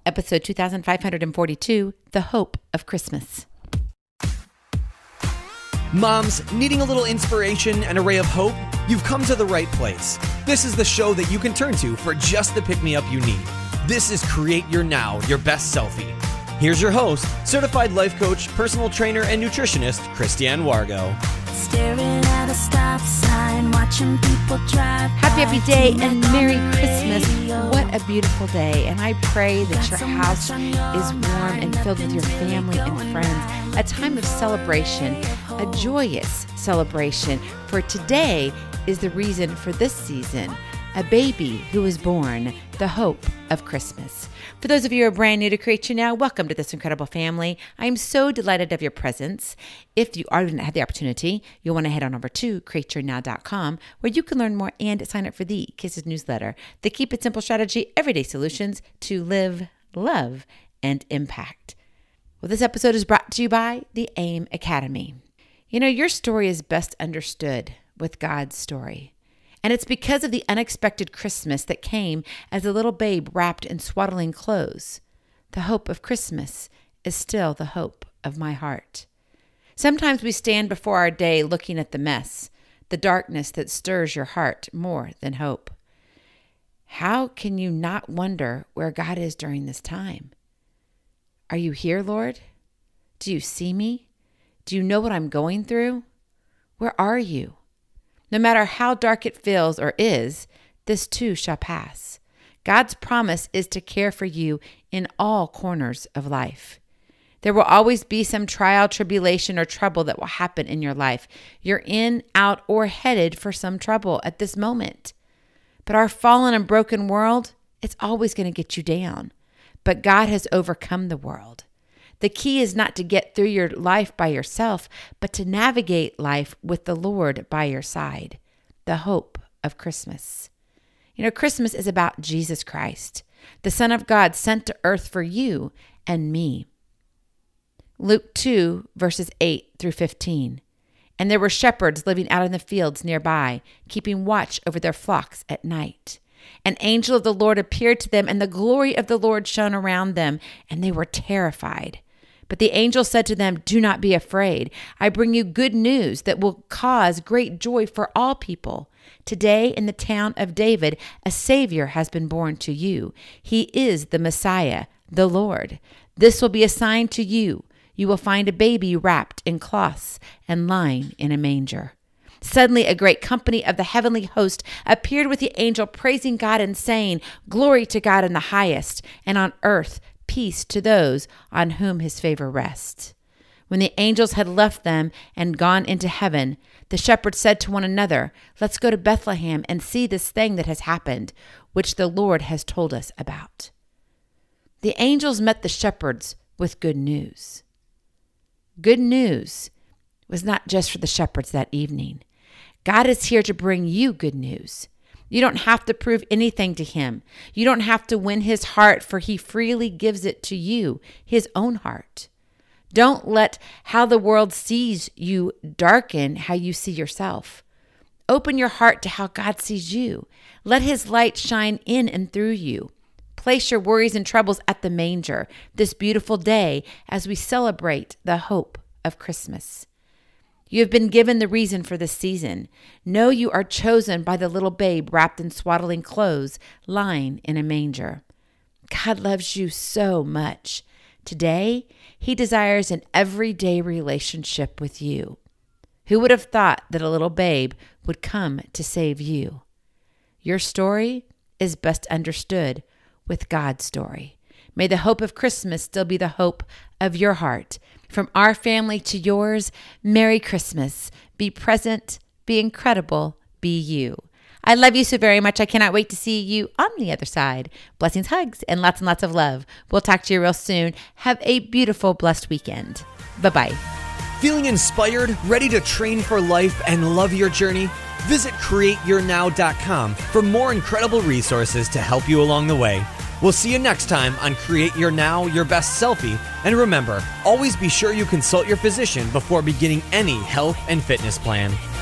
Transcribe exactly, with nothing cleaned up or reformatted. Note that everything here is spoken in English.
episode two thousand five hundred forty-two, The Hope of Christmas. Moms, needing a little inspiration and a ray of hope? You've come to the right place. This is the show that you can turn to for just the pick-me-up you need. This is Create Your Now, Your Best Selfie. Here's your host, certified life coach, personal trainer, and nutritionist, Christiane Wargo. Staring at a stop sign, watching people drive. Happy, happy day and Merry Christmas. What a beautiful day. And I pray that your house is warm and filled with your family and friends. A time of celebration, a joyous celebration. For today is the reason for this season. A baby who was born, the hope of Christmas. For those of you who are brand new to Create Your Now, welcome to this incredible family. I am so delighted of your presence. If you already had the opportunity, you'll want to head on over to create your now dot com, where you can learn more and sign up for the Kisses newsletter, the Keep It Simple strategy, everyday solutions to live, love, and impact. Well, this episode is brought to you by the AIM Academy. You know, your story is best understood with God's story. And it's because of the unexpected Christmas that came as a little babe wrapped in swaddling clothes. The hope of Christmas is still the hope of my heart. Sometimes we stand before our day looking at the mess, the darkness that stirs your heart more than hope. How can you not wonder where God is during this time? Are you here, Lord? Do you see me? Do you know what I'm going through? Where are you? No matter how dark it feels or is, this too shall pass. God's promise is to care for you in all corners of life. There will always be some trial, tribulation, or trouble that will happen in your life. You're in, out, or headed for some trouble at this moment. But our fallen and broken world, it's always going to get you down. But God has overcome the world. The key is not to get through your life by yourself, but to navigate life with the Lord by your side. The hope of Christmas. You know, Christmas is about Jesus Christ, the Son of God sent to earth for you and me. Luke two, verses eight through fifteen. And there were shepherds living out in the fields nearby, keeping watch over their flocks at night. An angel of the Lord appeared to them, and the glory of the Lord shone around them, and they were terrified. But the angel said to them, "Do not be afraid. I bring you good news that will cause great joy for all people. Today in the town of David, a Savior has been born to you. He is the Messiah, the Lord. This will be a sign to you. You will find a baby wrapped in cloths and lying in a manger." Suddenly a great company of the heavenly host appeared with the angel, praising God and saying, "Glory to God in the highest, and on earth peace to those on whom his favor rests." When the angels had left them and gone into heaven, the shepherds said to one another, "Let's go to Bethlehem and see this thing that has happened, which the Lord has told us about." The angels met the shepherds with good news. Good news was not just for the shepherds that evening. God is here to bring you good news. You don't have to prove anything to him. You don't have to win his heart, for he freely gives it to you, his own heart. Don't let how the world sees you darken how you see yourself. Open your heart to how God sees you. Let his light shine in and through you. Place your worries and troubles at the manger this beautiful day as we celebrate the hope of Christmas. You have been given the reason for this season. Know you are chosen by the little babe wrapped in swaddling clothes, lying in a manger. God loves you so much. Today, he desires an everyday relationship with you. Who would have thought that a little babe would come to save you? Your story is best understood with God's story. May the hope of Christmas still be the hope of your heart. From our family to yours, Merry Christmas. Be present, be incredible, be you. I love you so very much. I cannot wait to see you on the other side. Blessings, hugs, and lots and lots of love. We'll talk to you real soon. Have a beautiful, blessed weekend. Bye-bye. Feeling inspired, ready to train for life and love your journey? Visit create your now dot com for more incredible resources to help you along the way. We'll see you next time on Create Your Now, Your Best Selfie. And remember, always be sure you consult your physician before beginning any health and fitness plan.